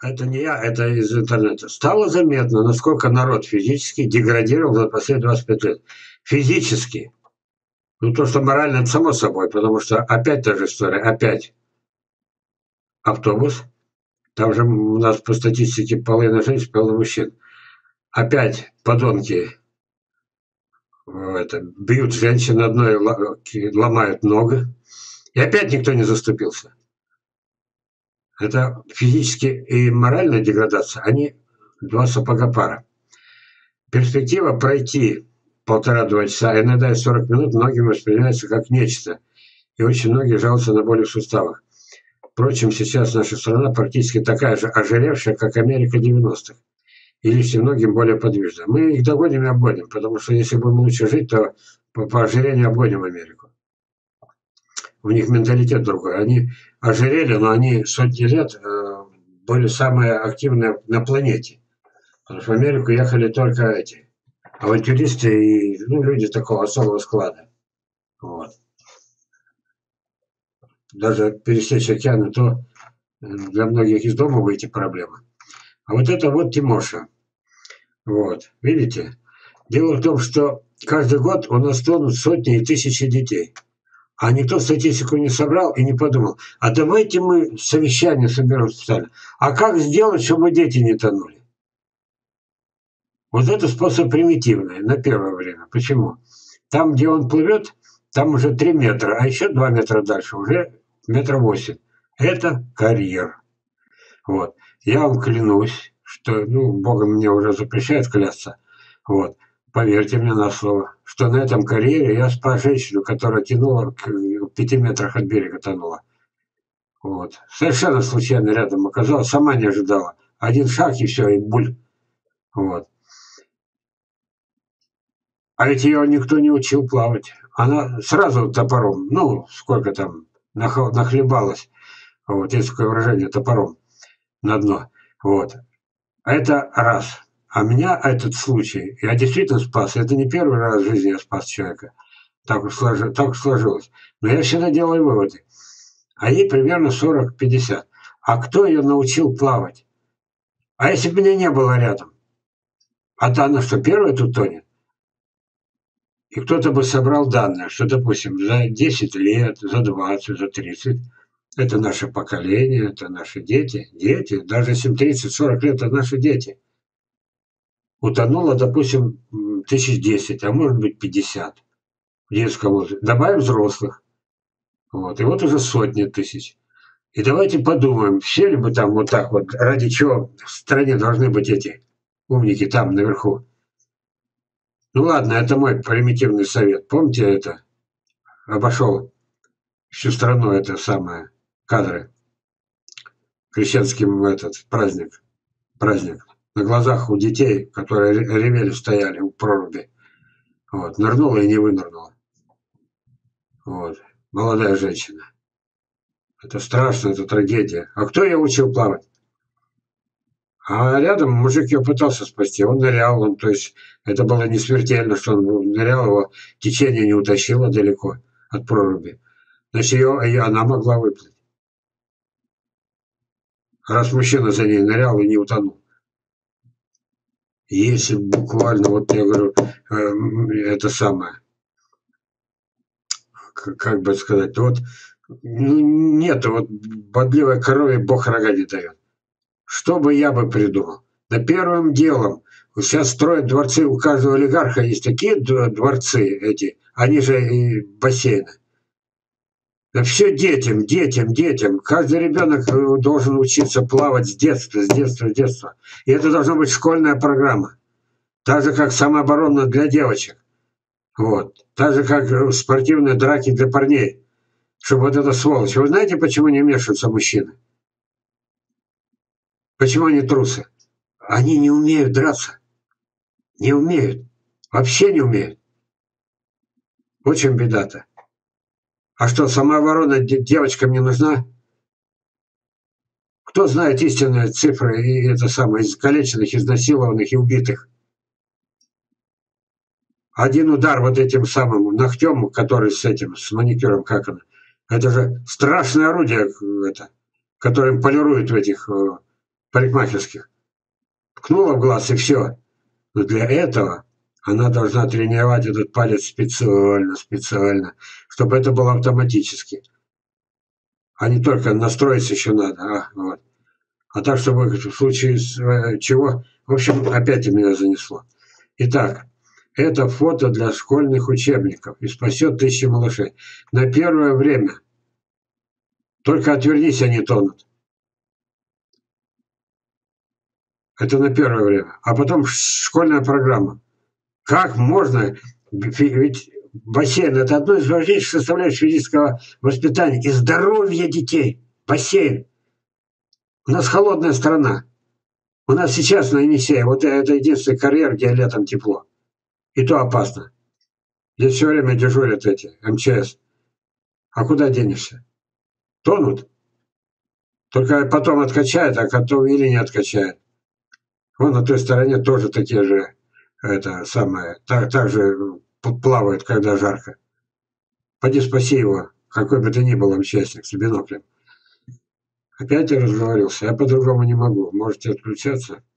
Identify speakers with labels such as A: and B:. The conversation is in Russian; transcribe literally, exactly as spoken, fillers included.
A: Это не я, это из интернета. Стало заметно, насколько народ физически деградировал за последние двадцать пять лет. Физически. Ну, то, что морально, это само собой, потому что опять та же история, опять автобус. Там же у нас по статистике половина женщин, половина мужчин. Опять подонки это, бьют женщин одной, ломают ногу. И опять никто не заступился. Это физически и моральная деградация, они два сапога пара. Перспектива пройти полтора-два часа, иногда и сорок минут, многим воспринимается как нечто. И очень многие жалуются на боли в суставах. Впрочем, сейчас наша страна практически такая же ожиревшая, как Америка девяностых. И лишь многим более подвижная. Мы их догоним и обгоним, потому что если будем лучше жить, то по, по ожирению обгоним Америку. У них менталитет другой. Они ожирели, но они сотни лет э, были самые активные на планете. Потому что в Америку ехали только эти авантюристы и ну, люди такого особого склада. Вот. Даже пересечь океан, то для многих из дома выйти проблема. А вот это вот Тимоша. Вот. Видите? Дело в том, что каждый год у нас тонут сотни и тысячи детей. А никто статистику не собрал и не подумал. А давайте мы совещание соберем специально. А как сделать, чтобы дети не тонули? Вот это способ примитивный на первое время. Почему? Там, где он плывет, там уже три метра, а еще два метра дальше уже метра восемь. Это карьер. Вот. Я вам клянусь, что, ну, Богом мне уже запрещает клясться. Вот. Поверьте мне на слово, что на этом карьере я спас женщину, которая тянула к пяти метрах от берега тонула. Вот. Совершенно случайно рядом оказалась, сама не ожидала. Один шаг и все, и буль. Вот. А ведь ее никто не учил плавать. Она сразу топором, ну, сколько там, нахлебалась. Вот, есть такое выражение, топором на дно. Вот. Это раз. А меня этот случай, я действительно спас. Это не первый раз в жизни я спас человека. Так уж, сложи, так уж сложилось. Но я всегда делаю выводы. А ей примерно сорок-пятьдесят. А кто ее научил плавать? А если бы меня не было рядом? А-то она что, первая тут тонет? И кто-то бы собрал данные, что, допустим, за десять лет, за двадцать, за тридцать, это наше поколение, это наши дети. Дети, даже если тридцать-сорок лет, это наши дети. Утонуло, допустим, тысяч десять, а может быть пятьдесят в детском возрасте. Добавим взрослых. Вот. И вот уже сотни тысяч. И давайте подумаем, все ли бы там вот так вот, ради чего в стране должны быть эти умники там наверху. Ну ладно, это мой примитивный совет. Помните это? Обошел всю страну это самое, кадры. Крещенским этот праздник. Праздник. На глазах у детей, которые ревели, стояли у проруби. Вот. Нырнула и не вынырнула. Вот. Молодая женщина. Это страшно, это трагедия. А кто ее учил плавать? А рядом мужик ее пытался спасти. Он нырял, он, то есть это было не смертельно, что он нырял, его течение не утащило далеко от проруби. Значит, ее, и она могла выплыть. Раз мужчина за ней нырял и не утонул. Если буквально, вот я говорю, э, это самое, как бы сказать, вот, ну, нет, вот бодливой корове Бог рога не дает. Что бы я бы придумал? Да первым делом, сейчас строят дворцы, у каждого олигарха есть такие дворцы эти, они же и бассейны. Да все детям, детям, детям. Каждый ребенок должен учиться плавать с детства, с детства, с детства. И это должна быть школьная программа. Так же, как самооборона для девочек. Вот. Так же, как спортивные драки для парней. Чтобы вот это сволочь. Вы знаете, почему не вмешиваются мужчины? Почему они трусы? Они не умеют драться. Не умеют. Вообще не умеют. Очень беда-то. А что, самооборона девочкам не нужна? Кто знает истинные цифры и это самое, искалеченных, изнасилованных и убитых? Один удар вот этим самым ногтем, который с этим, с маникюром, как оно, это же страшное орудие, это, которым полируют в этих парикмахерских. Ткнула в глаз и все. Но для этого она должна тренировать этот палец специально, специально, чтобы это было автоматически. А не только настроиться еще надо. А, вот. А так, чтобы в случае э, чего... В общем, опять меня занесло. Итак, это фото для школьных учебников и спасет тысячи малышей. На первое время. Только отвернись, они тонут. Это на первое время. А потом школьная программа. Как можно? Ведь бассейн – это одно из важнейших составляющих физического воспитания и здоровья детей. Бассейн. У нас холодная страна. У нас сейчас на Енисее, вот это единственный карьер, где летом тепло. И то опасно. Здесь все время дежурят эти, эм че эс. А куда денешься? Тонут. Только потом откачают, а потом или не откачают. Вон на той стороне тоже такие же, это самое, так, так же плавают, когда жарко. Пойди спаси его, какой бы ты ни был участник, с биноклем. Опять я разговорился, я по-другому не могу. Можете отключаться.